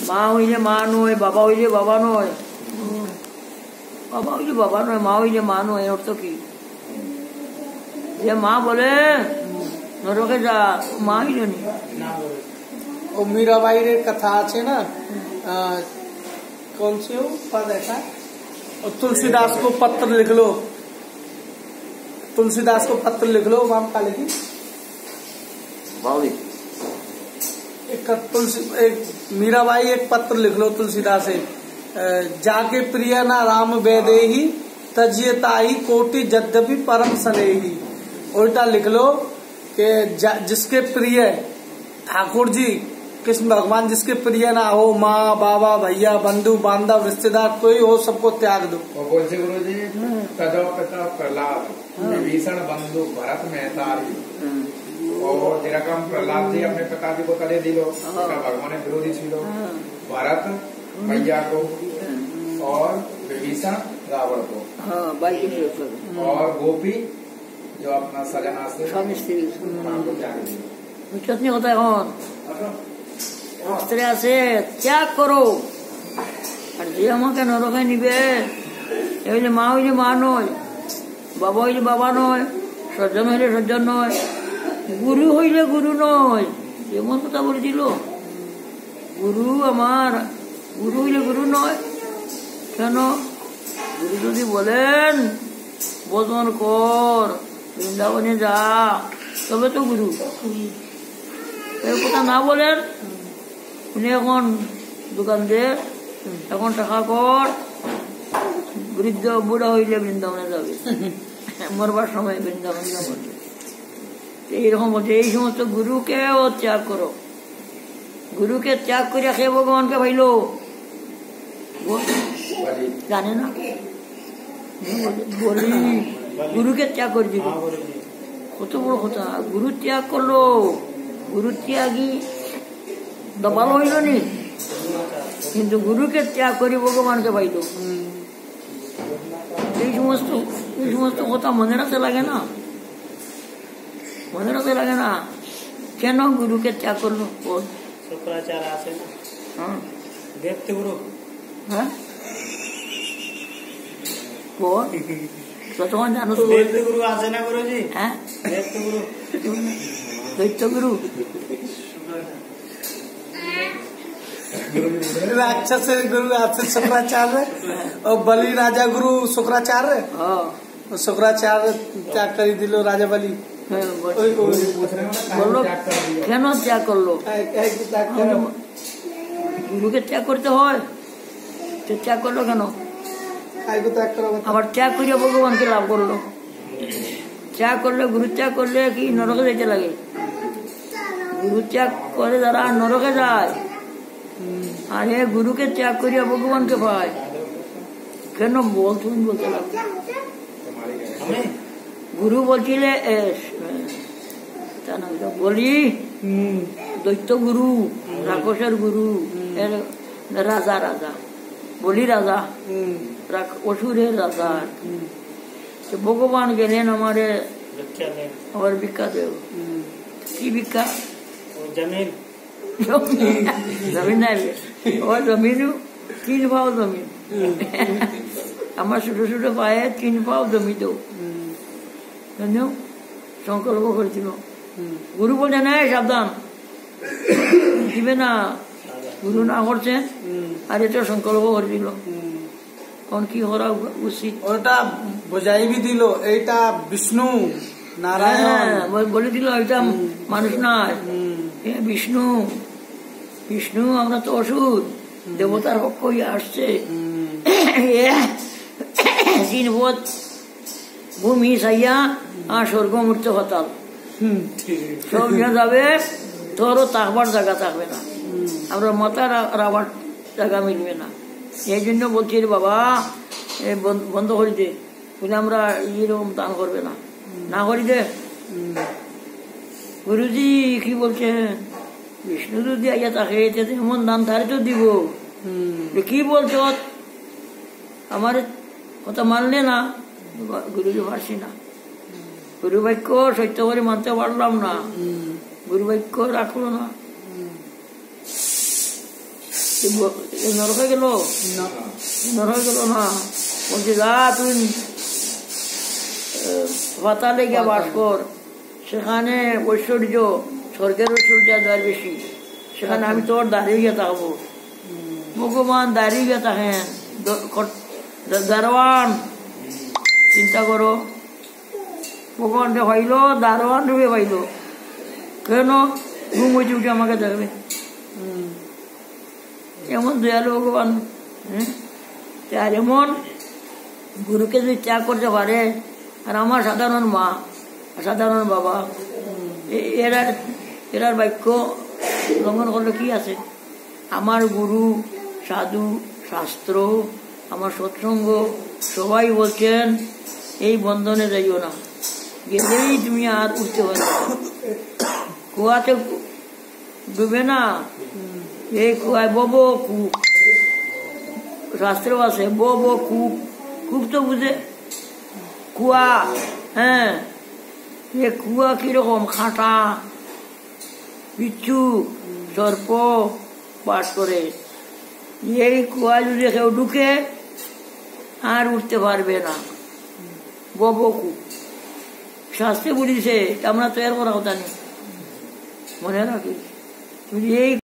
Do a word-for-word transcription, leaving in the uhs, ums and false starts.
মা হইলে মা নয়, বাবা হইলে বাবা নয়, বাবা হইলে বাবা নয়, মা হইলে মা নয়। অর্থ কি? যে মা বলে নরকে যা, মা হইলে নি। ও मीराबाईर कथा আছে ना, कौन सी हो पद ऐसा, और तुलसीदास को पत्र लिख लो, तुलसीदास को पत्र लिख लो। वहां का लिखी एक तुलसी एक मीराबाई एक पत्र लिख लो तुलसीदास से, जाके प्रिय ना राम वैदेही तजियताई कोटि यद्यपि परम स्नेही। उल्टा लिख लो कि जिसके प्रिय ठाकुर जी कृष्ण भगवान जिसके प्रिय ना हो, माँ बाबा भैया बंधु बांधव रिश्तेदार कोई हो, सबको त्याग दो। और बोलते गुरु जी तजो पिता प्रहलाद विभीषण बंधु भरत मेहतारी, और जेरकम प्रहलाद जी अपने पिताजी को तले दिलो, भगवान विरोधी छिलो, भरत भैया को और विभीषण रावण को, और गोपी जो अपना सजना से स्वामी स्त्री को त्याग दिलो। कितनी होता है कौन স্ত্রী আছে ত্যাগ করো। আর যে আমাকে নরকে নিবে এ হইলে মা হইলে মা নয়, বাবা হইলে বাবা নয়, সজ্জন হইলে সজ্জন নয়, গুরু হইলে গুরু নয়। এমন কথা বলে দিল, গুরু আমার গুরু হইলে গুরু নয় কেন? গুরু যদি বলেন বোধন কর, বৃন্দাবনে যা, তবে তো গুরু। এই কথা না বলেন, উনি এখন দোকান দে, এখন টাকা কর, বৃদ্ধ বুড়া হইলে বৃন্দাবনে যাবে, মরবার সময় বৃন্দাবনে যাবে। এইরকম বলছে। এই সমস্ত গুরুকে ও ত্যাগ করো। গুরুকে ত্যাগ করে খেয়ে ভগবানকে ভাইলো জানে না, বলি গুরুকে ত্যাগ করে দিল। কত বড় কথা, গুরু ত্যাগ করলো। গুরু ত্যাগী দবাল হইল নি, কিন্তু গুরুকে ত্যাগ করি ভগবানকে পাইল। এই সমস্ত এই সমস্ত কথা মনে রাখতে লাগে না, মনে রাখতে লাগে না। কেন গুরুকে ত্যাগ করলো? শুক্রাচার্য আছে না, হ্যাঁ দেবতে গুরু, হ্যাঁ তখন জানো তো দেবতে গুরু আছে না গুরুজি, হ্যাঁ দেবতে গুরু দৈত্য গুরু राक्षस गुरु शुक्राचार्य और बलि राजा गुरु शुक्राचार्य, शुक्राचार्य त्याग कर दिलो राजा बलि। বললো কেন ত্যাগ করলো? গুরুকে ত্যাগ করতে হয়, ত্যাগ করলো কেন? আবার ত্যাগ করিয়া ভগবানকে লাভ করলো। ত্যাগ করলে, গুরু ত্যাগ করলে কি নরকে যেতে লাগে? গুরু ত্যাগ করে যারা নরকে যায়, আর এ গুরুকে ত্যাগ করিয়া ভগবানকে পায়। কেন বল তুমি বলতে লাগবে? গুরু বলছিলে বলি দৈত্য গুরু, রাক্ষসের গুরু, রাজা রাজা বলি রাজা, অসুরের রাজা। ভগবান গেলেন আমারে আমার ভিক্ষা দেব। কি ভিক্ষা? জমিন জমিন নাই, ও জমিন তিন পাও জমিন, আমার ছোটো ছোটো পায়ে তিন পাও জমি দেও। সংকল্প করেছিল। গুরু বলছে না সাবধান দিবে না, গুরু না করছেন, আর এটা সংকল্প করেছিল। কোন কি করা উচিত ওটা বোঝাই বি দিল, এইটা বিষ্ণু নারায়ণ বলে দিল, এটা মানুষ নয়, বিষ্ণু। বিষ্ণু আমরা তো অসুর, দেবতার পক্ষ হয়ে আসছে। তিন বোধ ভূমি সাইয়া আর স্বর্গ মূর্ত হতাল সব নিয়ে যাবে, তোরও থাকবার জায়গা থাকবে না, আমরা মাথা রাবার জায়গা মিলবে না। এই জন্য বলছি রে বাবা বন্ধ করি দে, বলে আমরা এরকম দান করবে না, না করি দে। গুরুজি কি বলছে? বিষ্ণু যদি আইয়া থাকে এমন দান তারে তো দিব। কি বলছ? আমার কথা মানলে না, গুরুজি পারছি না, গুরু বাক্য সত্য করে মানতে পারলাম না, গুরু বাক্য রাখলো না। নরকে গেল না নরকে গেল না, বলছে যা তুই পাতালে গিয়ে বাস কর, সেখানে ঐশ্বর্য স্বর্গের ঐশ্বর্য যার বেশি, সেখানে আমি তোর দাঁড়িয়ে গিয়ে থাকবো। ভগবান দাঁড়িয়ে গিয়ে থাকেন দারোয়ান, চিন্তা করো, ভগবানকে পাইল, দারোয়ান রূপে পাইল, কেন ঘুম হয়েছে উঠে আমাকে দেখবে, এমন দয়ালু ভগবান। হ্যাঁ, আর এমন গুরুকে যদি ত্যাগ করতে পারে, আর আমার সাধারণ মা সাধারণ বাবা এরা এরার বাক্য লঙ্ঘন করলে কি আছে? আমার গুরু, সাধু, শাস্ত্র, আমার সৎসঙ্গ সবাই বলছেন এই বন্ধনে যাইও না, গেলেই তুমি আর উঠতে পারবে, কুয়াতে ডুবে না, এই কুয়ায় বব কূপ, শাস্ত্র আছে বব কূপ, কূপ তো বুঝে কুয়া। হ্যাঁ, এ কুয়া কিরকম খাটা, বিচ্ছু সর্প বাস করে, এই কুয়া যদি কেউ ঢুকে আর উঠতে পারবে না, ববকু শাস্ত্রে বলিছে, আমরা তৈরি করা কথা নেই, মনে রাখি। এই